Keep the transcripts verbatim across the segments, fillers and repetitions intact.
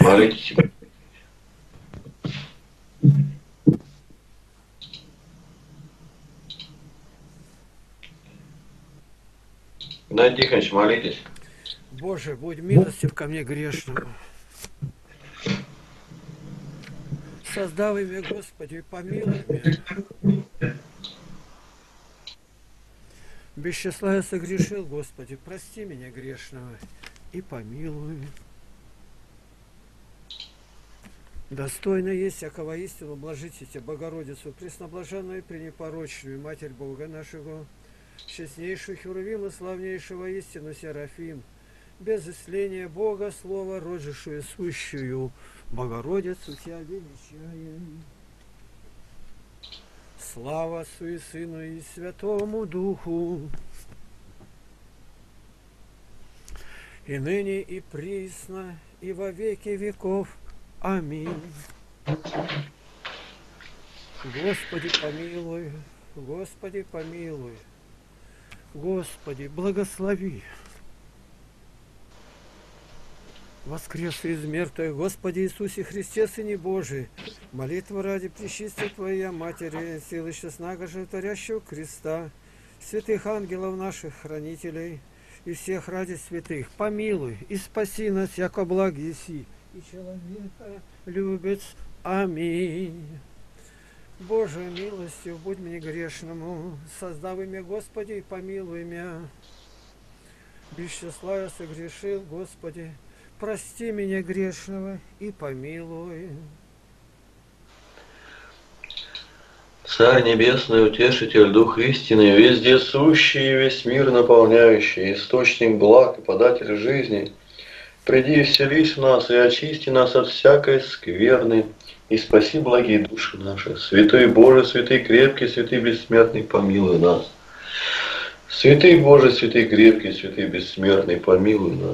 Молитесь. Геннадий Тихонович, молитесь. Боже, будь милостив ко мне грешному. Создав имя Господи, помилуй меня. Без числа я согрешил, Господи, прости меня грешного и помилуй. Достойно есть всякого истину, блажите Богородицу, пресноблаженную и пренепорочную, Матерь Бога нашего, честнейшую Херувим и славнейшего истину Серафим, без исления Бога, Слова, родившую сущую, Богородицу Тебя величаем. Слава Отцу и Сыну и Святому Духу, и ныне и присно, и во веки веков. Аминь. Господи, помилуй, Господи, помилуй, Господи, благослови. Воскресший из мертвых, Господи Иисусе Христе, Сыне Божий, молитва ради пречистой Твоя Матери, силы честного животворящего креста, святых ангелов наших хранителей и всех ради святых, помилуй и спаси нас, яко благ еси, и человека любец. Аминь. Боже, милостью будь мне грешному, создав имя Господи, и помилуй меня. Без числа я согрешил, Господи, прости меня грешного и помилуй. Царь Небесный, Утешитель, Дух истины, везде сущий и весь мир наполняющий, источник благ и податель жизни, приди и вселись в нас и очисти нас от всякой скверны, и спаси благие души наши. Святой Боже, святый крепкий, святый бессмертный, помилуй нас. Святый Боже, святый крепкий, святый бессмертный, помилуй нас.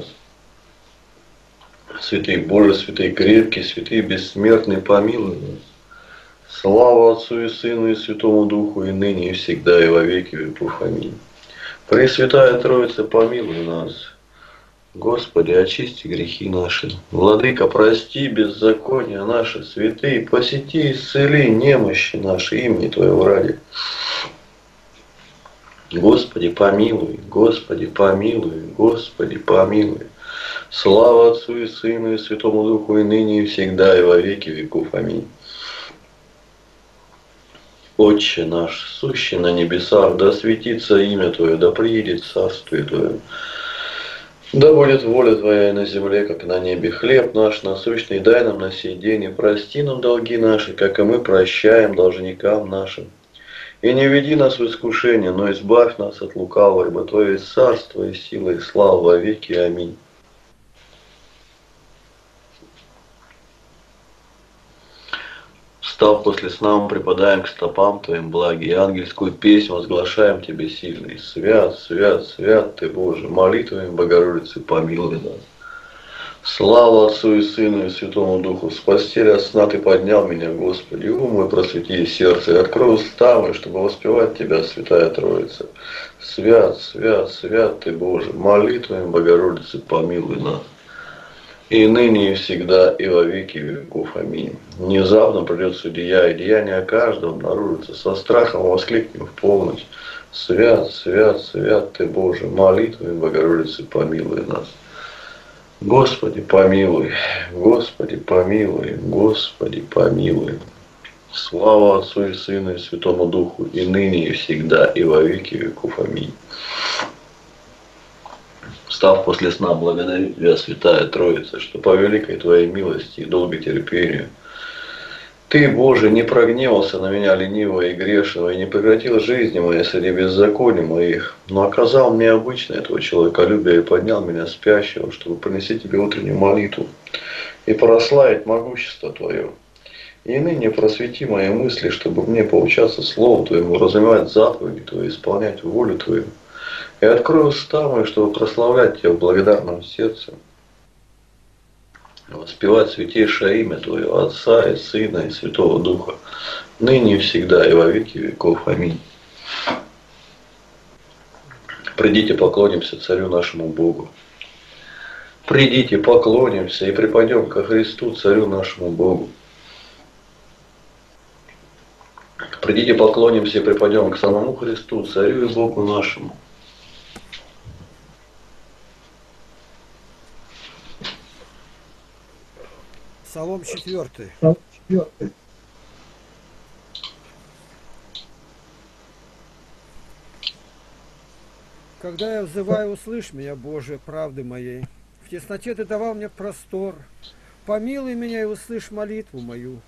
Святый Боже, святый крепкий, святый бессмертный, помилуй нас. Слава Отцу и Сыну и Святому Духу, и ныне, и всегда, и во веки веков. Аминь. Пресвятая Троица, помилуй нас. Господи, очисти грехи наши. Владыка, прости беззакония наши. Святые, посети, исцели немощи наши, имени Твоего ради. Господи, помилуй, Господи, помилуй, Господи, помилуй. Слава Отцу и Сыну и Святому Духу, и ныне, и всегда, и во веки веков. Аминь. Отче наш, сущий на небесах, да светится имя Твое, да приедет царствие Твое. Да будет воля Твоя и на земле, как на небе. Хлеб наш насущный дай нам на сей день, и прости нам долги наши, как и мы прощаем должникам нашим. И не веди нас в искушение, но избавь нас от лукавого, ибо Твое есть царство и сила и слава во веки. Аминь. Встав после сна, мы припадаем к стопам Твоим благи, и ангельскую песнь возглашаем Тебе сильный. Свят, свят, свят Ты, Боже, молитвами Богородицы помилуй нас. Слава Отцу и Сыну и Святому Духу, с постели от сна Ты поднял меня, Господи, ум мой просвети сердце, и открой уста мои, чтобы воспевать Тебя, Святая Троица. Свят, свят, свят Ты, Боже, молитвами Богородицы помилуй нас. И ныне, и всегда, и во веки веков. Аминь. Внезапно придет судья, и деяния каждого обнаружится. Со страхом воскликнем в полночь. Свят, свят, свят Ты, Боже, молитвами Богородицы помилуй нас. Господи, помилуй, Господи, помилуй, Господи, помилуй. Слава Отцу и Сыну и Святому Духу, и ныне, и всегда, и во веки веков. Аминь. Встав после сна, благодарю Тебя, Святая Троица, что по великой Твоей милости и долготерпению Ты, Боже, не прогневался на меня ленивого и грешного, и не прекратил жизни моей среди беззаконий моих, но оказал мне обычное Твое человеколюбие и поднял меня спящего, чтобы принести Тебе утреннюю молитву и прославить могущество Твое. И ныне просвети мои мысли, чтобы мне поучаться Слову Твоему, разумевать заповеди Твои, исполнять волю Твою. И открой уста мои, чтобы прославлять Тебя в благодарном сердце, воспевать святейшее имя Твое, Отца и Сына и Святого Духа, ныне и всегда, и во веки веков. Аминь. Придите, поклонимся Царю нашему Богу. Придите, поклонимся и припадем ко Христу, Царю нашему Богу. Придите, поклонимся и припадем к самому Христу, Царю и Богу нашему. Псалом четвертый. Когда я взываю, услышь меня, Боже, правды моей. В тесноте Ты давал мне простор. Помилуй меня и услышь молитву мою.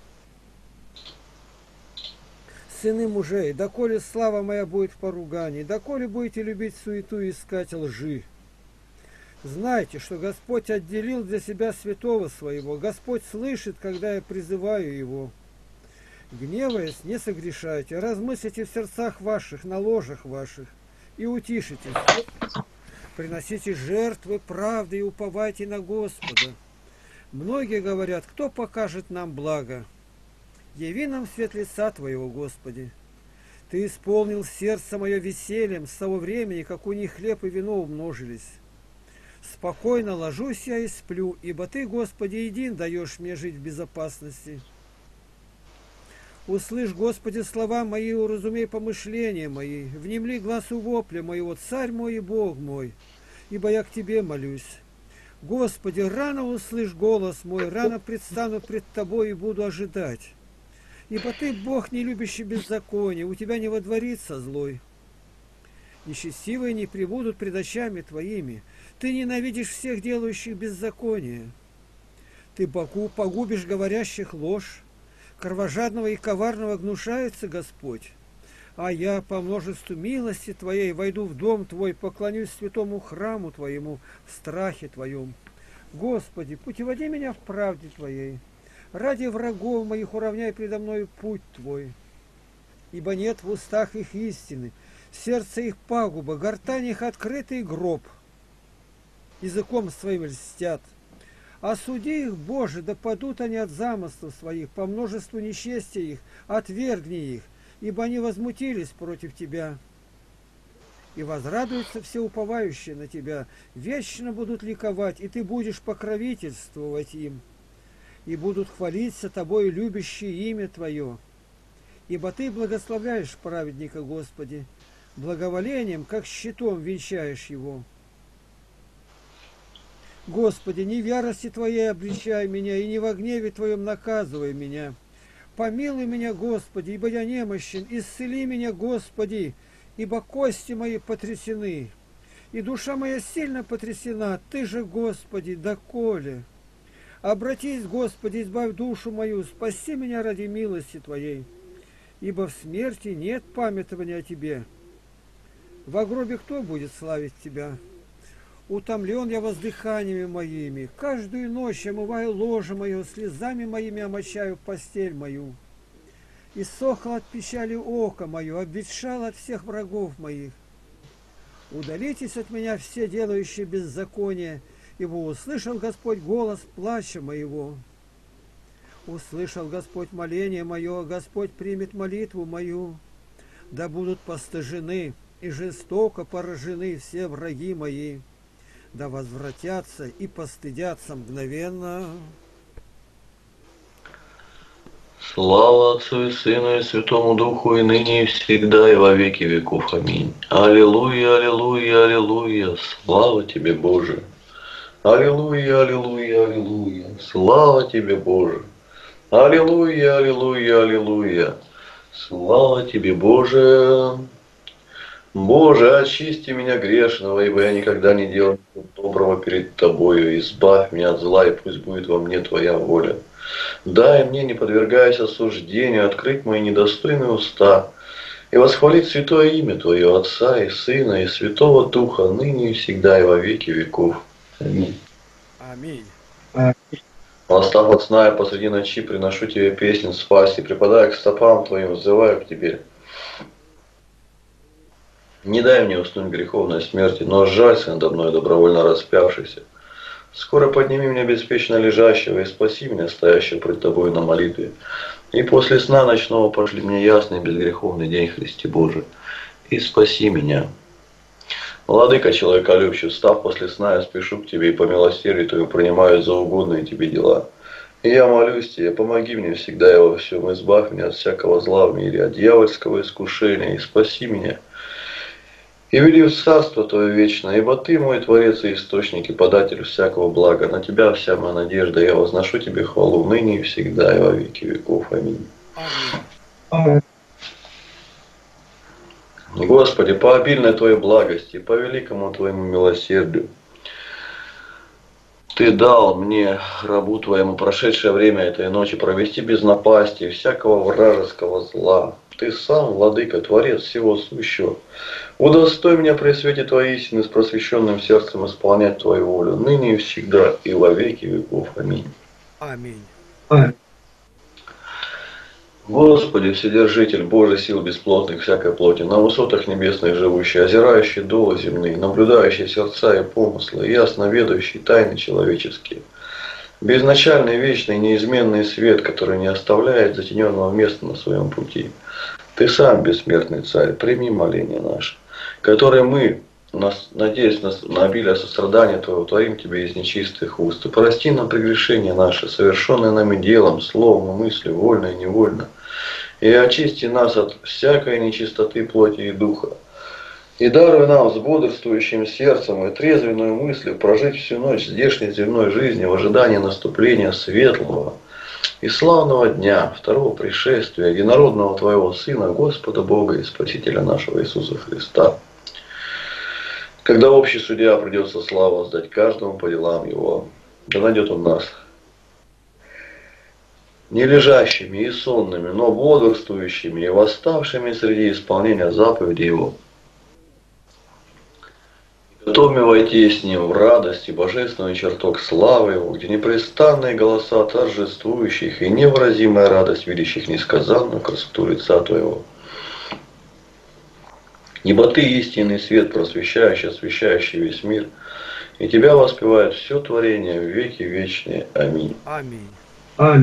Сыны мужей, доколе слава моя будет в поругании, доколе будете любить суету и искать лжи. Знайте, что Господь отделил для себя святого своего. Господь слышит, когда я призываю его. Гневаясь, не согрешайте, размыслите в сердцах ваших, на ложах ваших, и утишитесь. Приносите жертвы правды и уповайте на Господа. Многие говорят, кто покажет нам благо? Яви нам свет лица Твоего, Господи. Ты исполнил сердце мое весельем с того времени, как у них хлеб и вино умножились. Спокойно ложусь я и сплю, ибо Ты, Господи, един даешь мне жить в безопасности. Услышь, Господи, слова мои, уразумей помышления мои, внемли глазу вопля моего, Царь мой и Бог мой, ибо я к Тебе молюсь. Господи, рано услышь голос мой, рано предстану пред Тобой и буду ожидать. Ибо Ты, Бог, не любящий беззаконие, у Тебя не водворится злой. Нечестивые не пребудут пред очами Твоими. Ты ненавидишь всех делающих беззаконие. Ты погубишь говорящих ложь. Кровожадного и коварного гнушается Господь. А я по множеству милости Твоей войду в дом Твой, поклонюсь святому храму Твоему в страхе Твоем. Господи, путеводи меня в правде Твоей. Ради врагов моих уравняй предо мною путь Твой. Ибо нет в устах их истины, сердце их пагуба, гортань их открытый гроб. Языком своим льстят. Осуди их, Боже, да падут они от замыслов своих, по множеству нечестия их, отвергни их, ибо они возмутились против Тебя. И возрадуются все уповающие на Тебя, вечно будут ликовать, и Ты будешь покровительствовать им, и будут хвалиться Тобою любящие имя Твое. Ибо Ты благословляешь праведника, Господи, благоволением, как щитом венчаешь его. Господи, не в ярости Твоей обличай меня, и не во гневе Твоем наказывай меня. Помилуй меня, Господи, ибо я немощен, исцели меня, Господи, ибо кости мои потрясены, и душа моя сильно потрясена. Ты же, Господи, доколе? Обратись, Господи, избавь душу мою, спаси меня ради милости Твоей, ибо в смерти нет памятования о Тебе. Во гробе кто будет славить Тебя? Утомлен я воздыханиями моими, каждую ночь омываю ложе мое, слезами моими омочаю постель мою. Иссохло от печали око мое, обветшало от всех врагов моих. Удалитесь от меня все делающие беззаконие, ибо услышал Господь голос плача моего. Услышал Господь моление мое, Господь примет молитву мою. Да будут постыжены и жестоко поражены все враги мои. Да возвратятся и постыдятся мгновенно. Слава Отцу и Сыну и Святому Духу, и ныне и всегда, и во веки веков. Аминь. Аллилуйя, аллилуйя, аллилуйя. Слава Тебе, Боже. Аллилуйя, аллилуйя, аллилуйя. Слава Тебе, Боже. Аллилуйя, аллилуйя, аллилуйя. Слава Тебе, Боже. Боже, очисти меня грешного, ибо я никогда не делал доброго перед Тобою. Избавь меня от зла, и пусть будет во мне Твоя воля. Дай мне, не подвергаясь осуждению, открыть мои недостойные уста и восхвалить святое имя Твое, Отца и Сына и Святого Духа, ныне и всегда, и во веки веков. Аминь. Аминь. Восстав от сна, я посреди ночи приношу Тебе песнь спаси, припадая к стопам Твоим, взываю к Тебе. Не дай мне уснуть греховной смерти, но сжалься надо мной, добровольно распявшийся. Скоро подними меня беспечно лежащего и спаси меня, стоящего пред Тобой на молитве. И после сна ночного пошли мне ясный безгреховный день, Христе Боже, и спаси меня. Владыка человеколюбчив, встав после сна, я спешу к тебе и по милосердию твоему принимаю за угодные тебе дела. И я молюсь тебе, помоги мне всегда и во всем, избавь меня от всякого зла в мире, от дьявольского искушения, и спаси меня. И вели в царство твое вечное, ибо ты мой Творец и Источник, и податель всякого блага. На тебя вся моя надежда, я возношу тебе хвалу ныне и всегда, и во веки веков. Аминь. Аминь. Господи, по обильной Твоей благости, по великому Твоему милосердию, Ты дал мне, рабу Твоему, прошедшее время этой ночи провести без напасти и всякого вражеского зла. Ты сам, Владыка, Творец всего сущего. Удостой меня при свете Твоей истины с просвещенным сердцем исполнять Твою волю, ныне и всегда, и во веки веков. Аминь. Аминь. Господи, Вседержитель, Божий сил бесплотных всякой плоти, на высотах небесных живущий, озирающий долы земные, наблюдающий сердца и помыслы, ясно ведающий тайны человеческие. Безначальный, вечный, неизменный свет, который не оставляет затененного места на своем пути. Ты сам, бессмертный Царь, прими моление наше, которое мы, надеясь на, на обилие сострадания Твоего, творим Тебе из нечистых уст. И прости нам прегрешения наши, совершенные нами делом, словом и мыслью, вольно и невольно. И очисти нас от всякой нечистоты плоти и духа. И даруй нам с бодрствующим сердцем и трезвенную мыслью прожить всю ночь здешней земной жизни в ожидании наступления светлого и славного дня, второго пришествия единородного Твоего Сына, Господа Бога и Спасителя нашего Иисуса Христа. Когда общий судья придется славу сдать каждому по делам его, да найдет он нас не лежащими и сонными, но бодрствующими и восставшими среди исполнения заповедей его, готовыми войти с ним в радость и божественный чертог славы его, где непрестанные голоса торжествующих и невыразимая радость видящих несказанную красоту лица Твоего. Ибо Ты истинный свет, просвещающий, освещающий весь мир, и Тебя воспевает все творение в веки вечные. Аминь. Аминь. Аминь.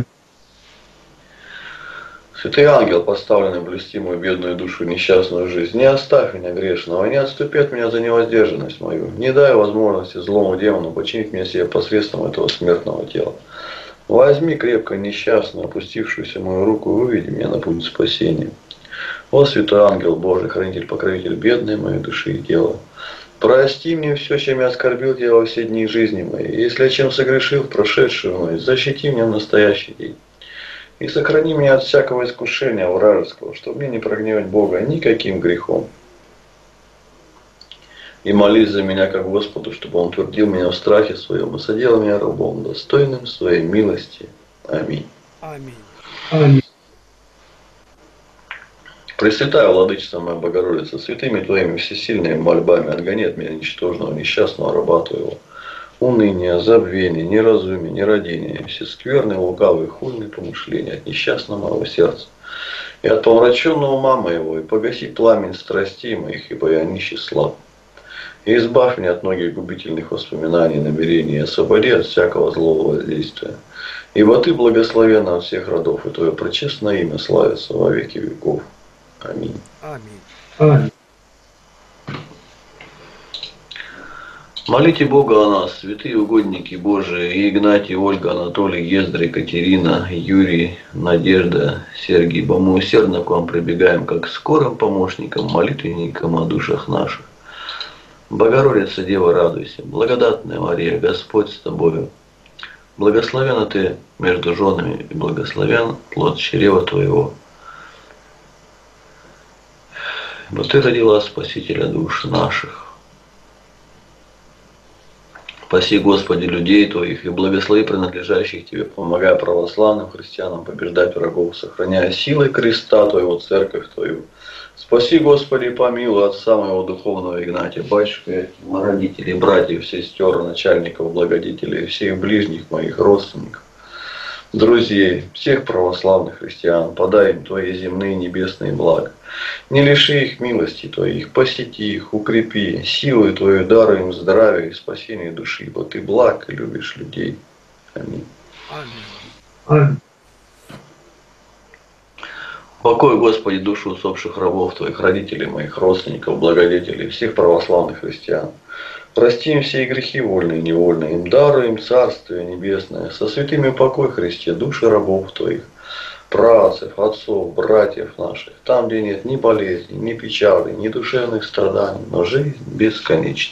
Святый ангел, поставленный блюсти мою бедную душу и несчастную жизнь, не оставь меня грешного, и не отступи от меня за невоздержанность мою. Не дай возможности злому демону починить меня себе посредством этого смертного тела. Возьми крепко несчастную, опустившуюся мою руку, и выведи меня на путь спасения. О, святой ангел Божий, хранитель, покровитель бедной моей души и тела, прости мне все, чем я оскорбил Тебя во все дни жизни моей. Если я чем согрешил в прошедшую ночь, защити меня в настоящий день. И сохрани меня от всякого искушения вражеского, чтобы мне не прогневать Бога никаким грехом. И молись за меня как Господу, чтобы Он твердил меня в страхе своем и соделал меня рабом, достойным своей милости. Аминь. Аминь. Аминь. Пресвятая Владычица моя Богородица, святыми Твоими всесильными мольбами отгони от меня ничтожного, несчастного раба Твоего. Уныние, забвение, неразумие, нерадение, все скверные, лукавые, хульные помышления от несчастного моего сердца и от помраченного ума моего, и погаси пламень страстей моих, ибо я нищ и слаб. И избавь меня от многих губительных воспоминаний, намерений, и освободи от всякого злого воздействия. Ибо Ты благословенна от всех родов, и Твое пречестное имя славится во веки веков. Аминь. Аминь. Аминь. Молите Бога о нас, святые угодники Божии, и Игнатий, Ольга, Анатолий, Ездра, Екатерина, Юрий, Надежда, Сергий, ибо мы усердно к вам прибегаем, как к скорым помощникам, молитвенникам о душах наших. Богородица, Дева, радуйся, благодатная Мария, Господь с тобою. Благословена ты между женами, и благословен плод чрева твоего. Ибо ты родила Спасителя душ наших. Спаси, Господи, людей Твоих и благослови принадлежащих Тебе, помогая православным христианам побеждать врагов, сохраняя силой креста Твоего, церковь Твою. Спаси, Господи, помилуй отца моего духовного Игнатия, батюшка, родителей, братьев, сестер, начальников, благодетелей, всех ближних моих родственников, друзей, всех православных христиан, подай им Твои земные небесные блага. Не лиши их милости Твоих, посети их, укрепи, силой Твою даруй им здравие и спасение души, ибо Ты благ и любишь людей. Аминь. Аминь. Аминь. Упокой, Господи, душу усопших рабов Твоих, родителей моих, родственников, благодетелей, всех православных христиан. Прости им все грехи вольные и невольные, им даруй им Царствие Небесное, со святыми упокой, Христе, души рабов Твоих, праотцев, отцов, братьев наших, там, где нет ни болезней, ни печали, ни душевных страданий, но жизнь бесконечна.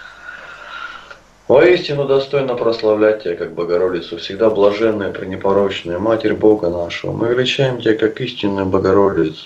Воистину достойно прославлять Тебя, как Богородицу, всегда блаженная, пренепорочная, Матерь Бога нашего. Мы величаем Тебя, как истинную Богородицу,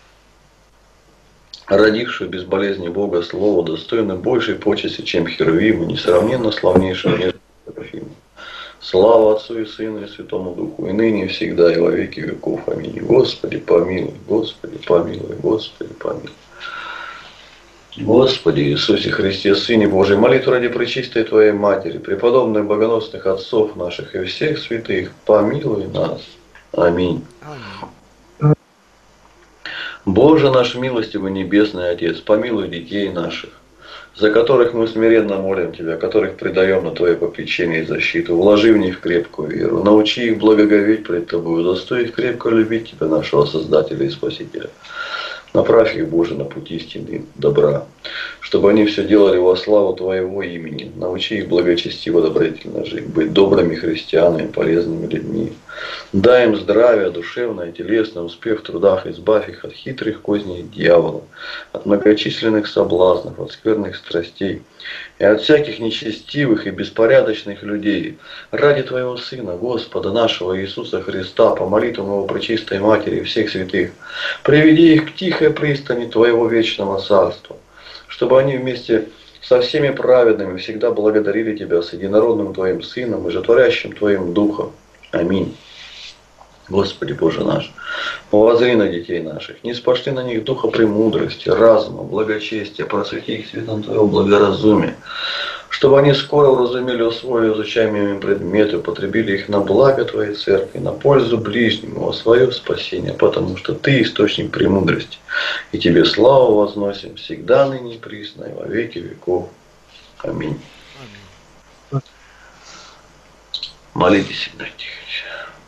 родившую без болезни Бога Слово, достойную большей почести, чем Херувимы, несравненно славнейшего нежного Серафима. Слава Отцу и Сыну и Святому Духу, и ныне, и всегда, и во веки веков. Аминь. Господи, помилуй, Господи, помилуй, Господи, помилуй. Господи Иисусе Христе, Сыне Божий, молитву ради пречистой Твоей Матери, преподобных богоносных отцов наших и всех святых, помилуй нас. Аминь. Аминь. Боже наш милостивый Небесный Отец, помилуй детей наших, за которых мы смиренно молим Тебя, которых предаем на Твое попечение и защиту. Вложи в них крепкую веру, научи их благоговеть пред Тобою, удостой их крепко любить Тебя, нашего Создателя и Спасителя. Направь их, Боже, на путь истины добра, чтобы они все делали во славу Твоего имени. Научи их благочестиво, добродетельно жить, быть добрыми христианами, полезными людьми. Дай им здравие душевное, телесное, успех в трудах, избавь их от хитрых козней дьявола, от многочисленных соблазнов, от скверных страстей и от всяких нечестивых и беспорядочных людей. Ради Твоего Сына, Господа нашего Иисуса Христа, по молитвам Его Пречистой Матери и всех святых, приведи их к тихой пристани Твоего вечного Царства, чтобы они вместе со всеми праведными всегда благодарили Тебя с единородным Твоим Сыном и животворящим Твоим Духом. Аминь. Господи Боже наш, воззри на детей наших, не спошли на них духа премудрости, разума, благочестия, просвети их светом Твоего благоразумия, чтобы они скоро уразумели, усвоили изучаемые предметы, употребили их на благо Твоей Церкви, на пользу ближнему, во свое спасение, потому что Ты источник премудрости, и Тебе славу возносим всегда, ныне и присно, и во веки веков. Аминь. Аминь. Молитесь, Игнатий Тихонович.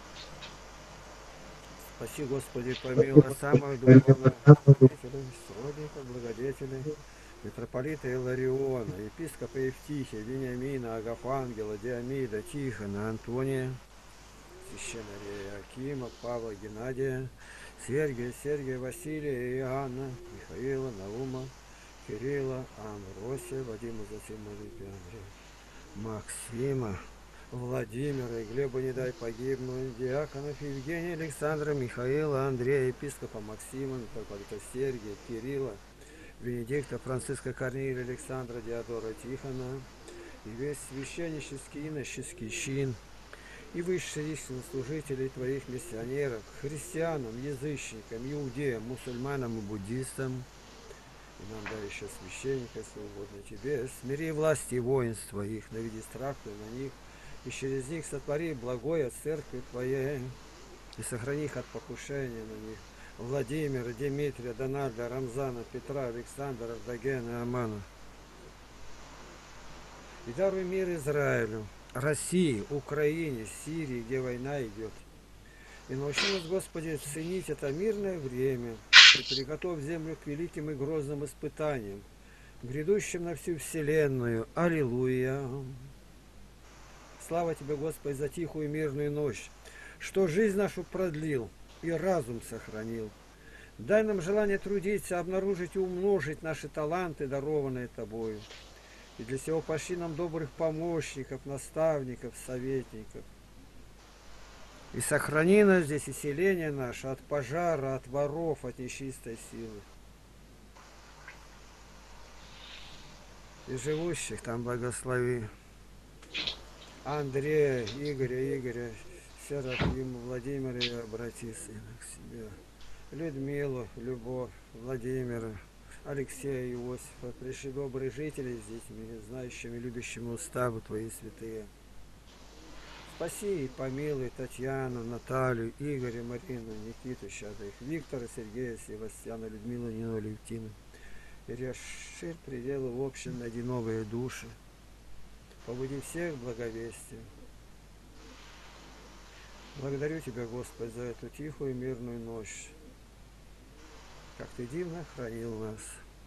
Спаси, Господи, помилуй самых духовных свидетелей, сродников, благодетелей, митрополита Илариона, епископа Евтихия, Вениамина, Агафангела, Диамида, Тихона, Антония, священнория Акима, Павла, Геннадия, Сергия, Сергия, Василия, Иоанна, Михаила, Наума, Кирилла, Амвросия, Вадима, Зацима, Липия, Андрея, Максима, Владимира и Глеба не дай погибнуть, диаконов Евгения, Александра, Михаила, Андрея, епископа Максима, митрополита Сергия, Кирилла, Венедикта, Франциска, Корнилия, Александра, Диодора, Тихона, и весь священнический и иноческий чин, и высшие служителей Твоих миссионеров, христианам, язычникам, иудеям, мусульманам и буддистам, и нам дай еще священника, если угодно Тебе, смири власти и воинства их, наведи страх на них, и через них сотвори благое от церкви Твоей, и сохрани их от покушения на них. Владимира, Дмитрия, Дональда, Рамзана, Петра, Александра, Ардагена и Амана. И даруй мир Израилю, России, Украине, Сирии, где война идет. И научи нас, Господи, ценить это мирное время, и приготовь землю к великим и грозным испытаниям, грядущим на всю вселенную. Аллилуйя! Слава Тебе, Господи, за тихую мирную ночь, что жизнь нашу продлил и разум сохранил. Дай нам желание трудиться, обнаружить и умножить наши таланты, дарованные Тобою. И для сего пошли нам добрых помощников, наставников, советников. И сохрани нас здесь и селение наше от пожара, от воров, от нечистой силы. И живущих там благослови. Андрея, Игоря, Игоря, Серафима, Владимира, и обрати сына к себе. Людмилу, Любовь, Владимира, Алексея, Иосифа, пришли добрые жители с детьми, знающими, любящими уставы Твои святые. Спаси и помилуй Татьяну, Наталью, Игоря, Марину, Никиту, Щадых, Виктора, Сергея, Севастьяна, Людмилу, Нину, Левтину. И расширь пределы в общем, найди новые души. Побуди всех благовестием. Благодарю Тебя, Господи, за эту тихую мирную ночь. как Ты дивно хранил нас.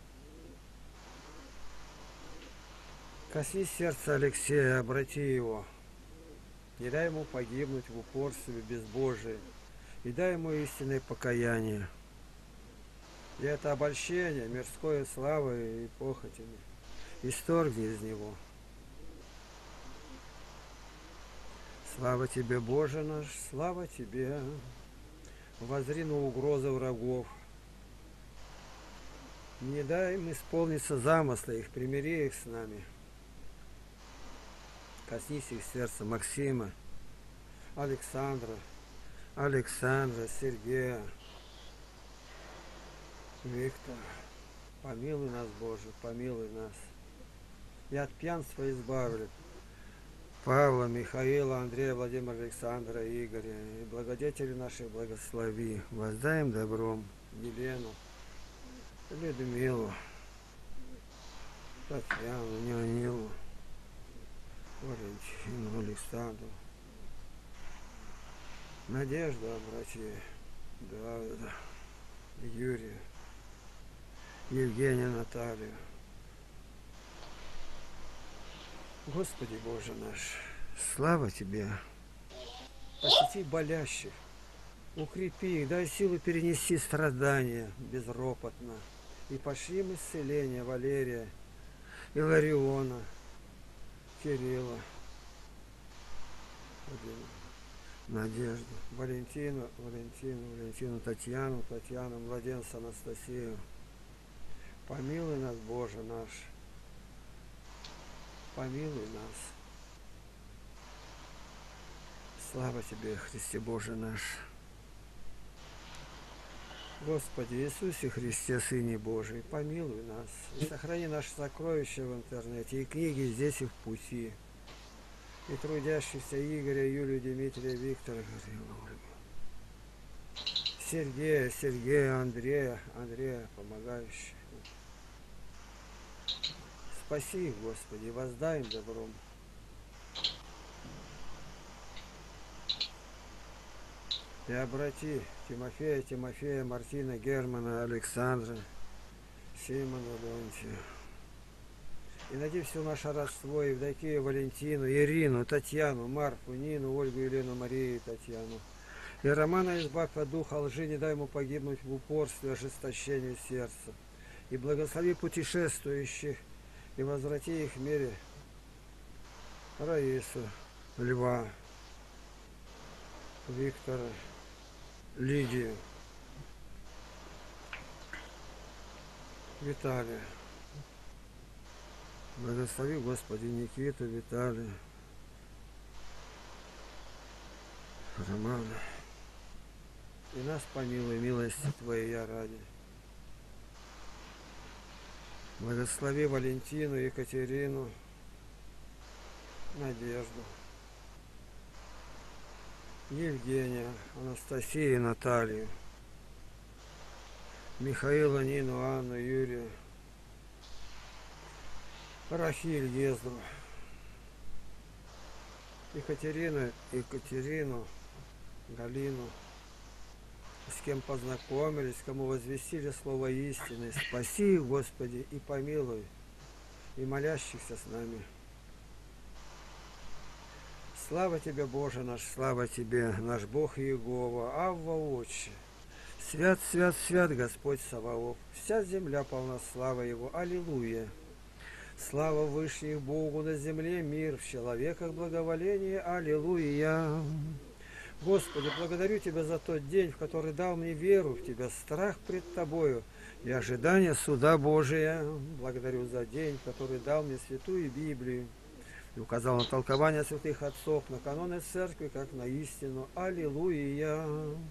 Коснись сердца Алексея, обрати его. Не дай ему погибнуть в упорстве безбожии, и дай ему истинное покаяние. И это обольщение, мирской славой и похотями исторгни из него. Слава Тебе, Боже наш, слава Тебе! Возри на угрозы врагов. Не дай им исполниться замысла их, примири их с нами. Коснись их сердца Максима, Александра, Александра, Сергея, Виктора. Помилуй нас, Боже, помилуй нас. И от пьянства избавлю Павла, Михаила, Андрея, Владимира, Александра, Игоря. И благодетели наших благослови. Воздаем добром Елену, Людмилу, Татьяну, Неонилу, Валентину, Александру, Надежду, обрати, Давида, Юрия, Евгения, Наталью. Господи Боже наш, слава Тебе! Посети болящих, укрепи их, дай силу перенести страдания безропотно. И пошли им исцеление Валерия, Илариона, Кирилла, Надежду, Валентину, Валентину, Валентину, Татьяну, Татьяну, младенца Анастасию. Помилуй нас, Боже наш, помилуй нас. Слава Тебе, Христе Боже наш. Господи Иисусе Христе, Сыне Божий, помилуй нас. И сохрани наши сокровища в интернете, и книги здесь и в пути. И трудящихся Игоря, Юлию, Дмитрия, Виктора, Сергея, Сергея, Андрея, Андрея, помогающих. Спаси их, Господи, воздай им добром. И обрати Тимофея, Тимофея, Мартина, Германа, Александра, Симона, Леонтия. И найди все наше родство, Евдокию, Валентину, Ирину, Татьяну, Марфу, Нину, Ольгу, Елену, Марию, Татьяну. И Романа избавь от духа лжи, не дай ему погибнуть в упорстве, ожесточению сердца. И благослови путешествующих, и возврати их в мире Раису, Льва, Виктора, Лидию, Виталия. Благослови, Господи, Никиту, Виталия, Романа. И нас помилуй, милости Твоей ради. Благослови Валентину, Екатерину, Надежду, Евгения, Анастасию, Наталью, Михаила, Нину, Анну, Юрия, Рахиль, Ездру, Екатерину, Екатерину, Галину, с кем познакомились, кому возвестили слово истины. Спаси их, Господи, и помилуй, и молящихся с нами. Слава Тебе, Боже наш, слава Тебе, наш Бог Иегова, Авва Отче. Свят, свят, свят Господь Саваоф, вся земля полна славы Его, аллилуйя. Слава Вышних Богу на земле, мир в человеках благоволение, аллилуйя. Господи, благодарю Тебя за тот день, в который дал мне веру в Тебя, страх пред Тобою и ожидание суда Божия. Благодарю за день, который дал мне святую Библию и указал на толкование святых отцов, на каноны церкви, как на истину. Аллилуйя!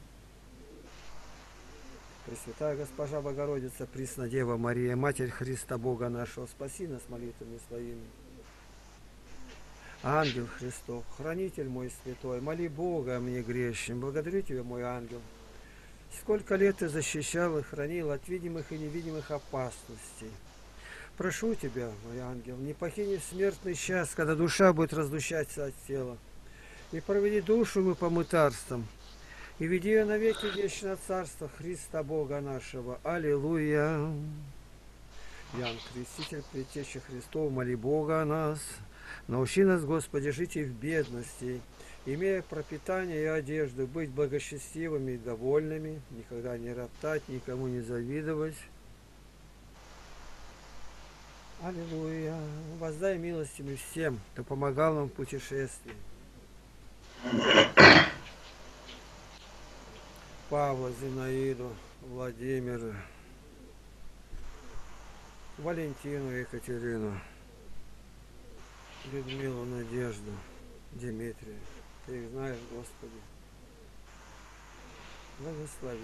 Пресвятая Госпожа Богородица, Преснодева Мария, Матерь Христа Бога нашего, спаси нас молитвами своими. Ангел Христов, хранитель мой святой, моли Бога о мне грешным. Благодарю Тебя, мой ангел. Сколько лет Ты защищал и хранил от видимых и невидимых опасностей. Прошу Тебя, мой ангел, не покини в смертный час, когда душа будет разлучаться от тела, и проведи душу мы по мытарствам, и веди ее навеки вечное царство Христа Бога нашего. Аллилуйя. Иоанн Креститель, предтеча Христов, моли Бога о нас. Научи нас, Господи, жить и в бедности, имея пропитание и одежду, быть благочестивыми и довольными, никогда не роптать, никому не завидовать. Аллилуйя. Воздай милостями всем, кто помогал нам в путешествии. Павла, Зинаиду, Владимира, Валентину, Екатерину, Людмилу, Надежду, Дмитрия. Ты их знаешь, Господи. Благослови.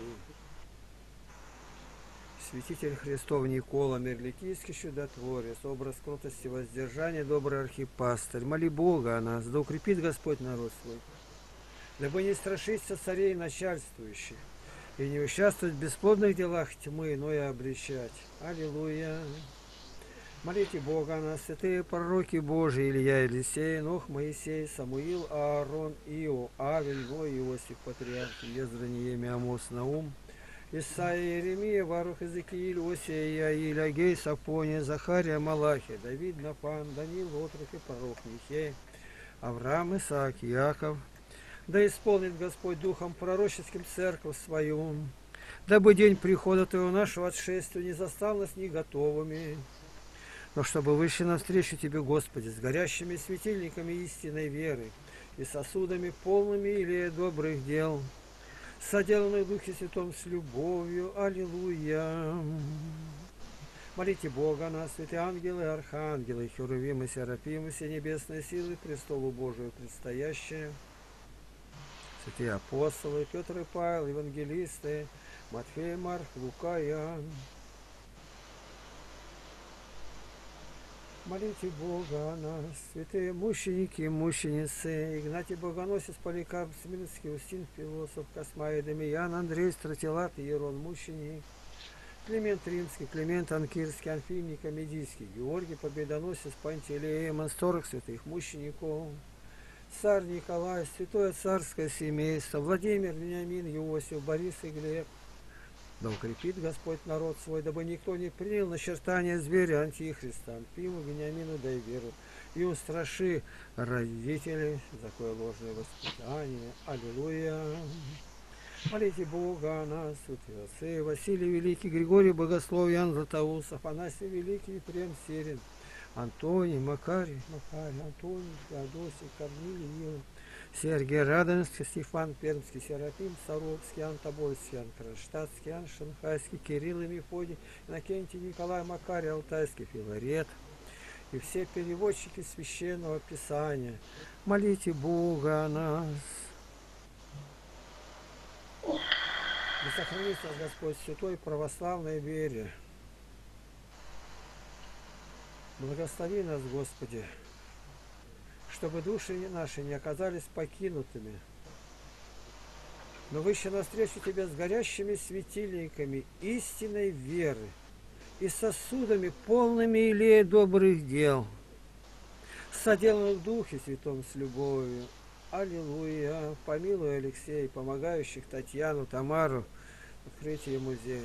Святитель Христов Никола, Мерликийский чудотворец, образ кротости, воздержания, добрый архипастырь. Моли Бога о нас, да укрепит Господь народ свой, дабы не страшиться царей начальствующих и не участвовать в бесплодных делах тьмы, но и обличать. Аллилуйя. Молите Бога о нас, святые пророки Божии, Илья, Елисей, Нох, Моисей, Самуил, Аарон, Ио, Авель, Ной, Иосиф, Патриарх, Ездра, Неемия, Амос, Наум, Исаия, Иеремия, Варух, Иезекииль, Осия, Иаиль, Агей, Сафония, Захария, Малахия, Давид, Нафан, Даниил, Отрок и пророк Михей, Авраам, Исаак, Иаков. Да исполнит Господь духом пророческим церковь свою, дабы день прихода Твоего нашего отшествия не застал нас не готовыми, но чтобы вышли навстречу Тебе, Господи, с горящими светильниками истинной веры и сосудами полными или добрых дел, соделанных в Духе Святом с любовью. Аллилуйя. Молите Бога о нас, святые ангелы, архангелы, херувимы, серафимы, все небесные силы, престолу Божию предстоящие, святые апостолы, Петр и Павел, евангелисты, Матфей, Марк, Лука и Иоанн. Молите Бога о нас, святые мученики и мученицы, Игнатий Богоносец, Поликарп, Смирнский, Устин, философ, Космай, Дамиян, Андрей, Стратилат, Иерон, мученик, Климент Римский, Климент Анкирский, Анфимий, Комедийский, Георгий Победоносец, Пантелей, Монсторг, святых мучеников, царь Николай, святое царское семейство, Владимир, Вениамин, Иосиф, Борис и Глеб. Да укрепит Господь народ свой, дабы никто не принял начертания зверя Антихриста, Анфиму, Вениамину, дай веру, и устраши родителей за такое ложное воспитание. Аллилуйя. Молите Бога о нас, святые отцы, Василий Великий, Григорий Богослов, Ян Златоуст, Афанасий Великий, Ефрем Сирин, Антоний, Макарий, Макарий, Антоний, Феодосий, Корнилий, Ил, Сергий Радонежский, Стефан Пермский, Серафим Саровский, Ан Тобольский, Ан Кронштадтский, Ан Шанхайский, Кирилл и Мефодий, Иннокентий, Николай, Макарий, Алтайский, Филарет и все переводчики Священного Писания. Молите Бога о нас. Да сохранит нас Господь в святой православной вере. Благослови нас, Господи, чтобы души наши не оказались покинутыми, но вышли навстречу Тебе с горящими светильниками истинной веры и сосудами, полными илея добрых дел, соделанных в Духе Святом с любовью. Аллилуйя. Помилуй Алексей, помогающих Татьяну, Тамару, открытие музея.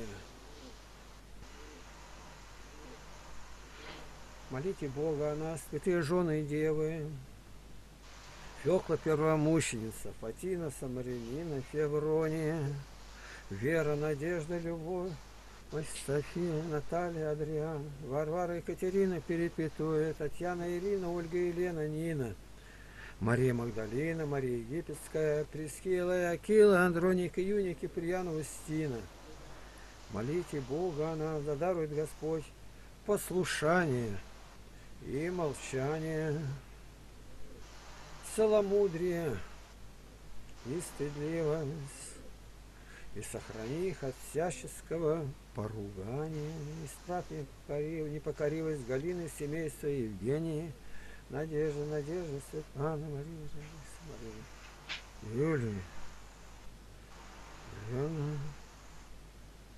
Молите Бога о нас, святые жены и девы, Фёкла первомученица, Фатина, Самарянина, Феврония, Вера, Надежда, Любовь, София, Наталья, Адриан, Варвара, Екатерина, Перепетуя, Татьяна, Ирина, Ольга, Елена, Нина, Мария Магдалина, Мария Египетская, Прескила, Акила, Андроник, Юник, Киприян, Устина. Молите Бога о нас, да дарует Господь послушание и молчание, целомудрие и стыдливость, и сохрани их от всяческого поругания, исправь непокоривость Галины, семейства Евгении, Надежда, Надежда, Светлана, Мария, Мария, Юлия, Лена,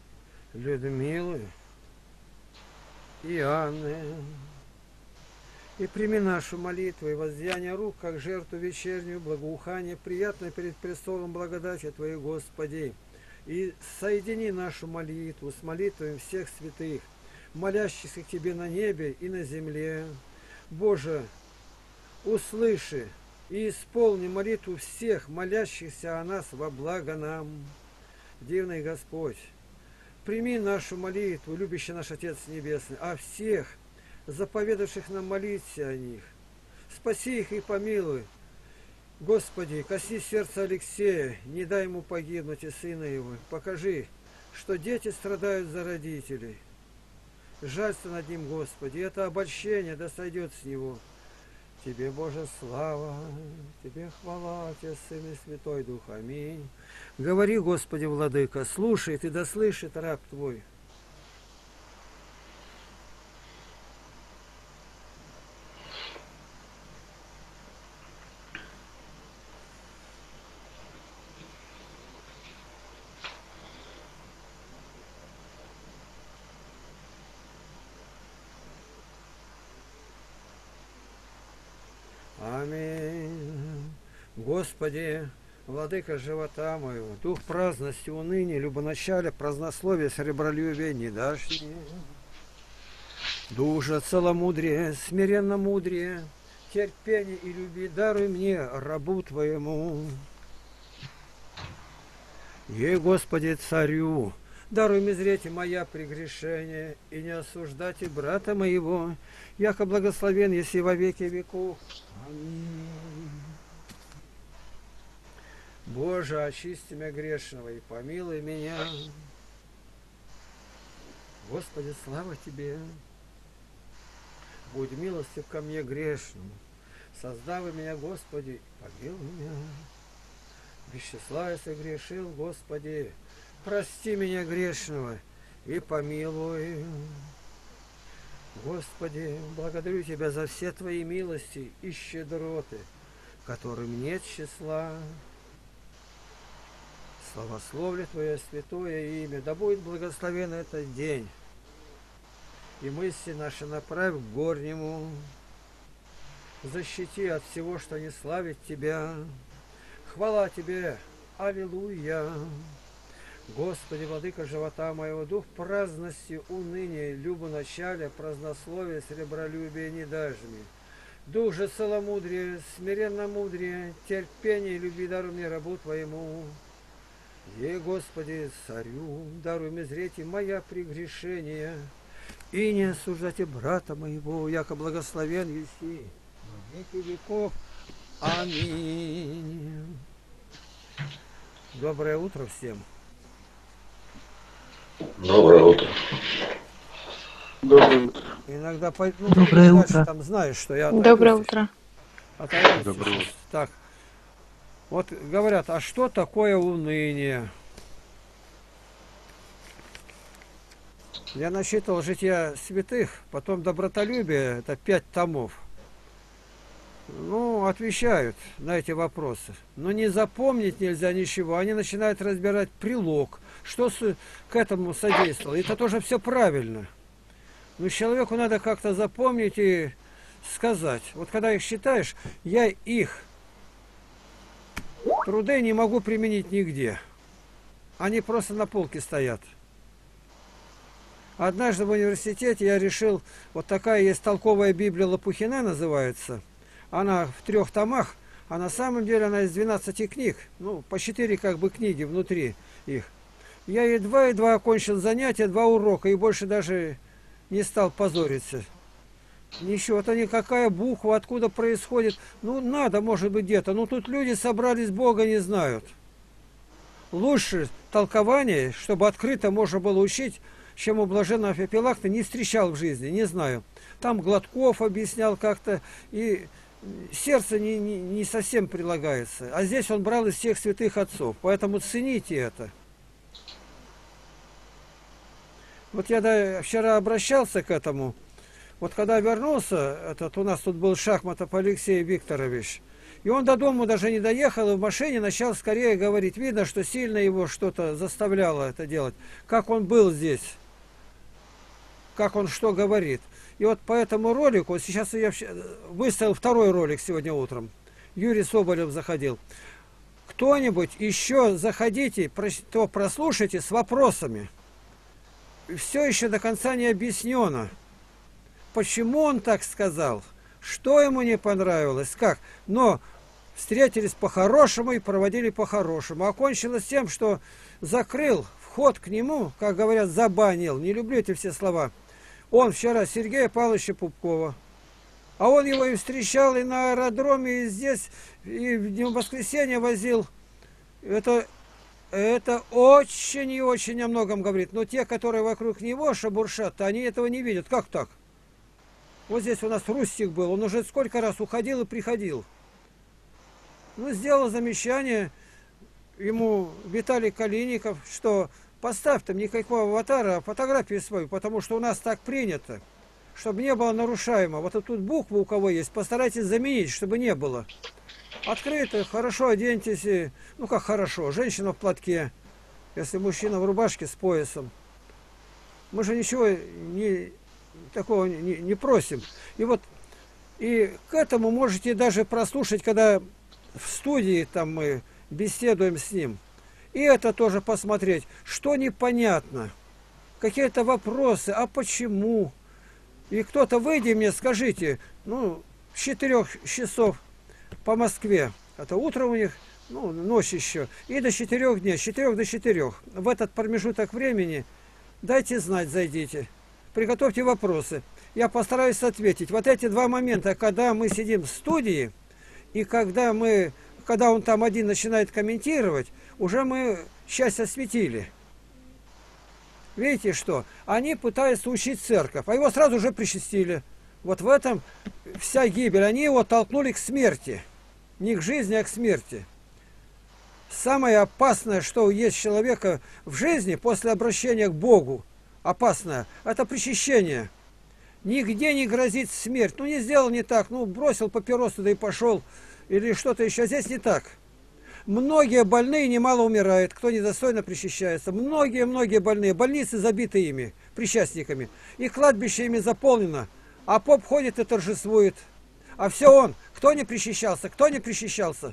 Людмилы и Анны, И прими нашу молитву и воздаяние рук, как жертву вечернюю, благоухание, приятное перед престолом благодати Твоей, Господи. И соедини нашу молитву с молитвами всех святых, молящихся к Тебе на небе и на земле. Боже, услыши и исполни молитву всех, молящихся о нас во благо нам. Дивный Господь, прими нашу молитву, любящий наш Отец Небесный, о всех, заповедавших нам молиться о них. Спаси их и помилуй. Господи, коснись сердца Алексея, не дай ему погибнуть и сына его. Покажи, что дети страдают за родителей. Жалься над ним, Господи, это обольщение да сойдет с него. Тебе, Боже, слава, Тебе хвала, Отец, Сын и Святой Дух. Аминь. Говори, Господи, Владыка, слушает и да слышит раб Твой. Аминь. Господи, Владыка живота моего, дух праздности, уныния, любоначалия, празднословия, сребролюбия не дашь мне. Душа целомудрие, смиренно мудрее, терпение и люби даруй мне, рабу Твоему. Ей, Господи, царю, даруй мне зреть моя прегрешение, и не осуждайте брата моего, яко благословен, если во веки веков. Аминь. Боже, очисти меня грешного и помилуй меня. Господи, слава Тебе. Будь милостив ко мне грешному. Создавай меня, Господи, помилуй меня. Без числа я согрешил, Господи, прости меня грешного и помилуй. Господи, благодарю Тебя за все Твои милости и щедроты, которым нет числа. Славословлю Твое святое имя, да будет благословен этот день. И мысли наши направь к горнему. Защити от всего, что не славит Тебя. Хвала Тебе, аллилуйя. Господи, Владыка живота моего, дух праздности, уныния, любоначалия, празднословия, сребролюбия не дашь мне. Дух же целомудрие, смиренно мудрее, терпение и люби даруй мне рабу Твоему. Ей, Господи, царю, даруй мне зреть и моя прегрешения, и не осуждайте брата моего, яко благословен еси во веки веков. Аминь. Доброе утро всем. Доброе утро. Доброе утро. Иногда ну, Доброе знаешь, утро. там знаешь, что я Доброе утро. отойду. Доброе утро. Так. Вот говорят, а что такое уныние? Я насчитывал жития святых, потом добротолюбие, это пять томов. Ну, отвечают на эти вопросы. Но не запомнить нельзя ничего. Они начинают разбирать прилог, что с, к этому содействовало. Это тоже все правильно. Но человеку надо как-то запомнить и сказать. Вот когда их считаешь, я их труды не могу применить нигде. Они просто на полке стоят. Однажды в университете я решил, вот такая есть толковая Библия Лопухина называется. Она в трех томах, а на самом деле она из двенадцати книг. Ну, по четыре как бы книги внутри их. Я едва-едва окончил занятия, два урока, и больше даже не стал позориться. Ничего, это никакая буква, откуда происходит. Ну, надо, может быть, где-то. Но тут люди собрались, Бога не знают. Лучше толкование, чтобы открыто можно было учить, чем у блаженного Феофилакта, не встречал в жизни, не знаю. Там Гладков объяснял как-то, и сердце не, не, не совсем прилагается. А здесь он брал из всех святых отцов, поэтому цените это. Вот я да, вчера обращался к этому. Вот когда вернулся, этот, у нас тут был Шахматов Алексей Викторович, и он до дома даже не доехал, и в машине начал скорее говорить. Видно, что сильно его что-то заставляло это делать. Как он был здесь. как он что говорит. И вот по этому ролику, сейчас я выставил второй ролик сегодня утром, Юрий Соболев заходил. Кто-нибудь еще заходите, то прослушайте с вопросами. Все еще до конца не объяснено, почему он так сказал, что ему не понравилось, как. Но встретились по-хорошему и проводили по-хорошему. Окончилось тем, что закрыл вход к нему, как говорят, забанил. Не люблю эти все слова. Он вчера Сергея Павловича Пупкова. А он его и встречал и на аэродроме, и здесь, и в воскресенье возил. Это, это очень и очень о многом говорит. Но те, которые вокруг него шебуршат, они этого не видят. Как так? Вот здесь у нас Рустик был. Он уже сколько раз уходил и приходил. Ну, сделал замечание ему Виталий Калиников, что поставь там никакого аватара, а фотографию свою, потому что у нас так принято, чтобы не было нарушаемо. Вот тут буквы у кого есть, постарайтесь заменить, чтобы не было. Открыто, хорошо оденьтесь, и, ну как хорошо, женщина в платке, если мужчина в рубашке с поясом. Мы же ничего не, такого не, не просим. И вот и к этому можете даже прослушать, когда в студии там мы беседуем с ним. И это тоже посмотреть, что непонятно. Какие-то вопросы, а почему? И кто-то выйди мне, скажите, ну, с четырёх часов по Москве, это утро у них, ну, ночь еще, и до четырёх дней, с четырёх до четырёх. В этот промежуток времени дайте знать, зайдите. Приготовьте вопросы. Я постараюсь ответить. Вот эти два момента, когда мы сидим в студии, и когда мы, когда он там один начинает комментировать, уже мы часть осветили. Видите что? Они пытаются учить церковь, а его сразу же причастили. Вот в этом вся гибель. Они его толкнули к смерти. Не к жизни, а к смерти. Самое опасное, что есть человека в жизни после обращения к Богу, опасное, это причащение. Нигде не грозит смерть. Ну, не сделал не так, ну, бросил папиросу, да и пошел. Или что-то еще. Здесь не так. Многие больные немало умирают, кто недостойно причащается. Многие-многие больные. Больницы забиты ими, причастниками. И кладбище ими заполнено. А поп ходит и торжествует. А все он. Кто не причащался? Кто не причащался?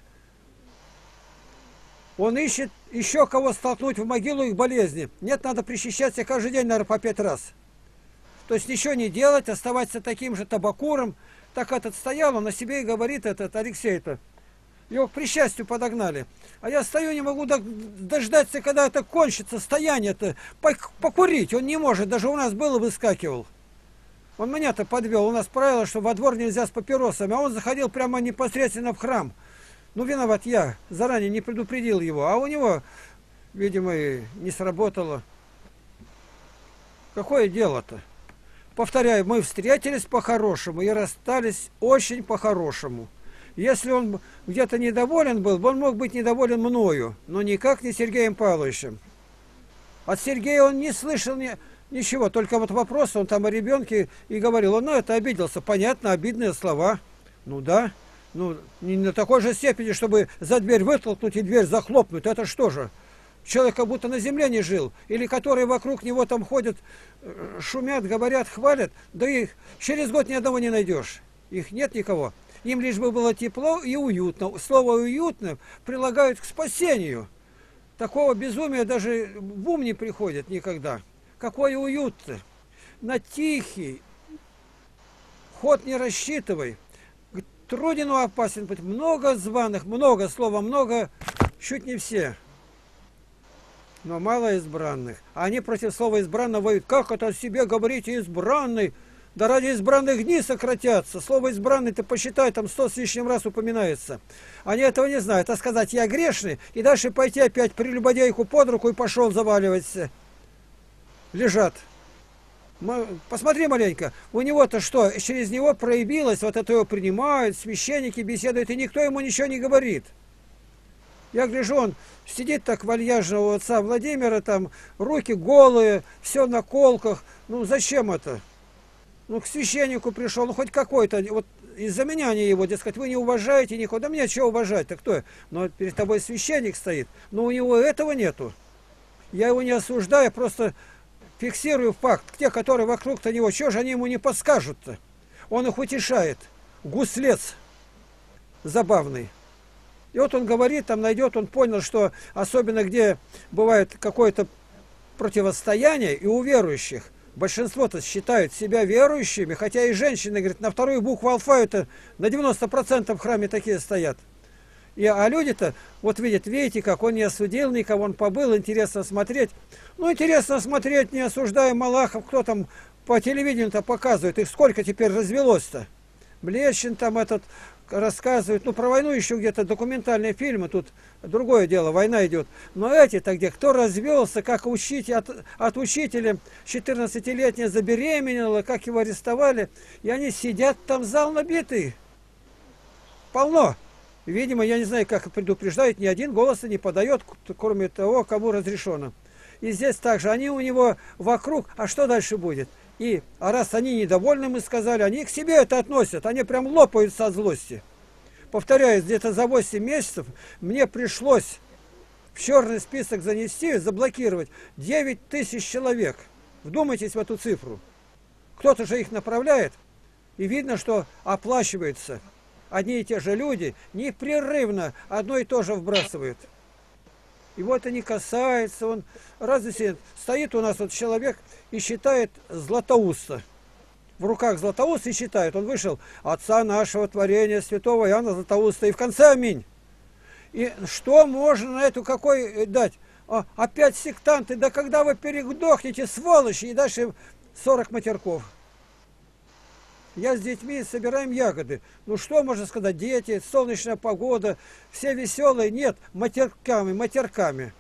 Он ищет еще кого столкнуть в могилу их болезни. Нет, надо причащаться каждый день, наверное, по пять раз. То есть ничего не делать, оставаться таким же табакуром. Так этот стоял, он о себе и говорит, этот Алексей-то. Его к причастию подогнали. А я стою, не могу дождаться, когда это кончится, стояние-то. Покурить он не может, даже у нас был и выскакивал. Он меня-то подвел. У нас правило, что во двор нельзя с папиросами. А он заходил прямо непосредственно в храм. Ну, виноват я, заранее не предупредил его. А у него, видимо, и не сработало. Какое дело-то? Повторяю, мы встретились по-хорошему и расстались очень по-хорошему. Если он где-то недоволен был, он мог быть недоволен мною, но никак не Сергеем Павловичем. От Сергея он не слышал ни, ничего, только вот вопрос, он там о ребенке и говорил, он, ну, это обиделся, понятно, обидные слова. Ну да, ну не на такой же степени, чтобы за дверь вытолкнуть и дверь захлопнуть, это что же? Человек как будто на земле не жил, или которые вокруг него там ходят, шумят, говорят, хвалят, да их через год ни одного не найдешь, их нет никого. Им лишь бы было тепло и уютно. Слово «уютно» прилагают к спасению. Такого безумия даже в ум не приходит никогда. Какой уют-то? На тихий ход не рассчитывай. К трудину опасен быть. Много званых, много слова, много, чуть не все. Но мало избранных. А они против слова «избранного» воюют. Как это о себе говорите «избранный»? Да ради избранных дней сократятся. Слово «избранный» ты посчитай, там сто с лишним раз упоминается. Они этого не знают. А сказать «я грешный» и дальше пойти опять прелюбодейку под руку и пошел заваливаться. Лежат. Посмотри маленько. У него-то что? Через него проявилось, вот это его принимают, священники беседуют, и никто ему ничего не говорит. Я гляжу, он сидит так вальяжно у отца Владимира, там руки голые, все на колках. Ну зачем это? Ну, к священнику пришел, ну, хоть какой-то, вот из-за меня они его, дескать, вы не уважаете никого. Да мне чего уважать-то, кто? Но перед тобой священник стоит, но у него этого нету. Я его не осуждаю, просто фиксирую факт. Те, которые вокруг-то него, что же они ему не подскажут-то? Он их утешает. Гуслец забавный. И вот он говорит, там найдет, он понял, что особенно где бывает какое-то противостояние, и у верующих, большинство-то считают себя верующими, хотя и женщины, говорят, на вторую букву алфавита на девяносто процентов в храме такие стоят. И, а люди-то, вот видят, видите, как он не осудил никого, он побыл, интересно смотреть. Ну, интересно смотреть, не осуждая Малахов, кто там по телевидению-то показывает, их сколько теперь развелось-то. Блещин там этот рассказывает, ну, про войну еще где-то документальные фильмы, тут другое дело, война идет. Но эти-то где, кто развелся, как учитель, от, от учителя четырнадцатилетняя забеременела, как его арестовали, и они сидят, там зал набитый, полно. Видимо, я не знаю, как предупреждают, ни один голоса не подает, кроме того, кому разрешено. И здесь также, они у него вокруг, а что дальше будет? И, а раз они недовольны, мы сказали, они к себе это относят, они прям лопают со злости. Повторяю, где-то за восемь месяцев мне пришлось в черный список занести, заблокировать девять тысяч человек. Вдумайтесь в эту цифру. Кто-то же их направляет, и видно, что оплачивается. Одни и те же люди непрерывно одно и то же вбрасывают. Его это не касается. Он разве стоит у нас вот человек и считает Златоуста. В руках Златоуст и считает. Он вышел отца нашего творения, святого Иоанна Златоуста. И в конце аминь. И что можно на эту какой дать? А, опять сектанты. Да когда вы передохнете, сволочи, и дальше сорок матерков. Я с детьми собираем ягоды. Ну что можно сказать? Дети, солнечная погода, все веселые. Нет, матерками, матерками.